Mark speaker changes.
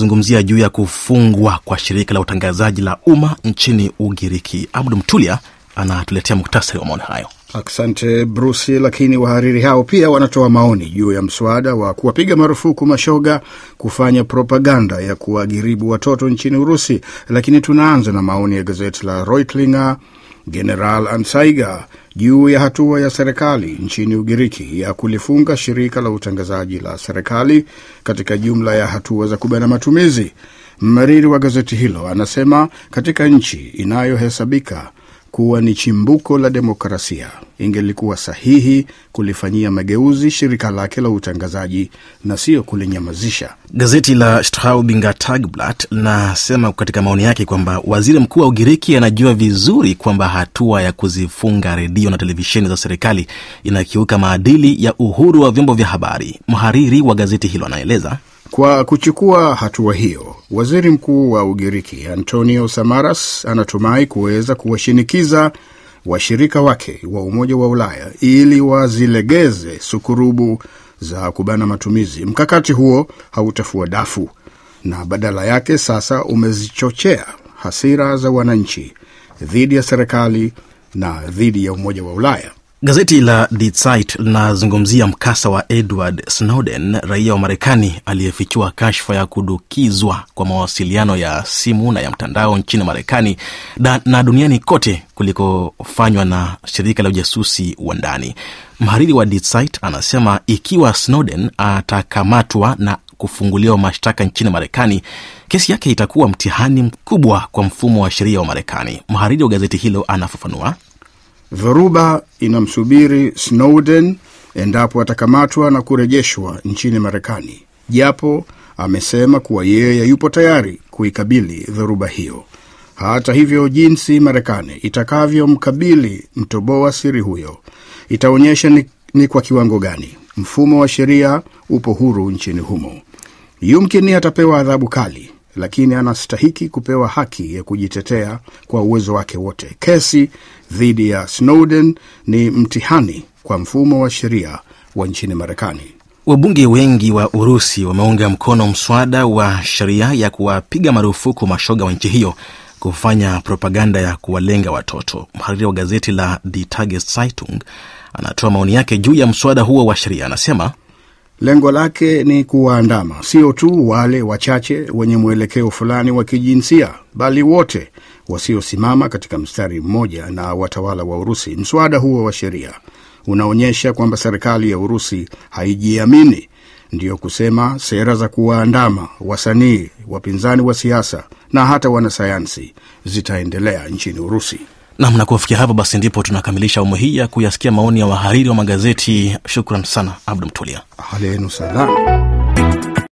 Speaker 1: tunazungumzia juu ya kufungwa kwa shirika la utangazaji la umma nchini Ugiriki. Abdu Mtulia anatuletea muktasari wa maoni hayo.
Speaker 2: Asante Bruce, lakini wahariri hao pia wanatoa maoni juu ya mswada wa kuwapiga marufuku mashoga kufanya propaganda ya kuagiribu watoto nchini Urusi. Lakini tunaanza na maoni ya gazeti la Reutlinger General Anzeiger juu ya hatua ya serikali nchini Ugiriki ya kulifunga shirika la utangazaji la serikali katika jumla ya hatua za kubana matumizi. Mhariri wa gazeti hilo anasema katika nchi inayohesabika kuwa ni chimbuko la demokrasia, ingelikuwa sahihi kulifanyia mageuzi shirika lake la utangazaji na sio kulinyamazisha.
Speaker 1: Gazeti la Straubinger Tagblatt linasema katika maoni yake kwamba waziri mkuu wa Ugiriki anajua vizuri kwamba hatua ya kuzifunga redio na televisheni za serikali inakiuka maadili ya uhuru wa vyombo vya habari. Mhariri wa gazeti hilo anaeleza,
Speaker 2: kwa kuchukua hatua hiyo, waziri mkuu wa Ugiriki Antonio Samaras anatumai kuweza kuwashinikiza washirika wake wa Umoja wa Ulaya ili wazilegeze sukurubu za kubana matumizi. Mkakati huo hautafua dafu na badala yake sasa umezichochea hasira za wananchi dhidi ya serikali na dhidi ya Umoja wa Ulaya.
Speaker 1: Gazeti la Die Zeit linazungumzia mkasa wa Edward Snowden, raia wa Marekani aliyefichua kashfa ya kudukizwa kwa mawasiliano ya simu na ya mtandao nchini Marekani na duniani kote kulikofanywa na shirika la ujasusi wa ndani. Mhariri wa Die Zeit anasema ikiwa Snowden atakamatwa na kufunguliwa mashtaka nchini Marekani, kesi yake itakuwa mtihani mkubwa kwa mfumo wa sheria wa Marekani. Mhariri wa gazeti hilo anafafanua,
Speaker 2: dhoruba inamsubiri Snowden endapo atakamatwa na kurejeshwa nchini Marekani, japo amesema kuwa yeye yupo tayari kuikabili dhoruba hiyo. Hata hivyo, jinsi Marekani itakavyomkabili mtoboa siri huyo itaonyesha ni kwa kiwango gani mfumo wa sheria upo huru nchini humo. Yumkini atapewa adhabu kali, lakini anastahiki kupewa haki ya kujitetea kwa uwezo wake wote. Kesi dhidi ya Snowden ni mtihani kwa mfumo wa sheria wa nchini Marekani.
Speaker 1: Wabunge wengi wa Urusi wameunga mkono mswada wa sheria ya kuwapiga marufuku mashoga wa nchi hiyo kufanya propaganda ya kuwalenga watoto. Mhariri wa gazeti la Die Tageszeitung anatoa maoni yake juu ya mswada huo wa sheria. Anasema
Speaker 2: lengo lake ni kuwaandama sio tu wale wachache wenye mwelekeo fulani wa kijinsia, bali wote wasiosimama katika mstari mmoja na watawala wa Urusi. Mswada huo wa sheria unaonyesha kwamba serikali ya Urusi haijiamini, ndiyo kusema sera za kuwaandama wasanii, wapinzani wa siasa na hata wanasayansi zitaendelea nchini Urusi.
Speaker 1: Na kufikia hapa basi ndipo tunakamilisha awamu hii ya kuyasikia maoni ya wahariri wa magazeti. Shukran sana Abdu Mtulia.
Speaker 2: Ahlenu salam.